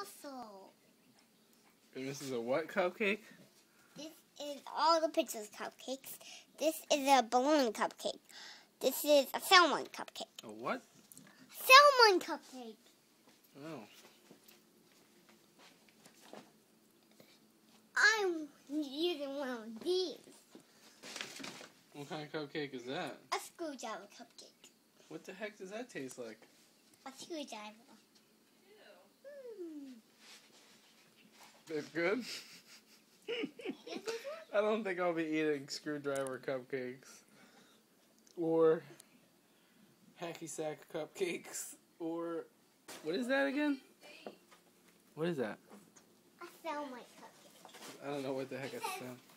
castle. And this is a what cupcake? This is all the pictures cupcakes. This is a balloon cupcake. This is a salmon cupcake. A what? Salmon cupcake. Oh. I'm using one of these. What kind of cupcake is that? A screwdriver cupcake. What the heck does that taste like? A screwdriver. It's good? I don't think I'll be eating screwdriver cupcakes. Or hacky sack cupcakes. Or what is that again? What is that? A salmon cupcake. I don't know what the heck it's.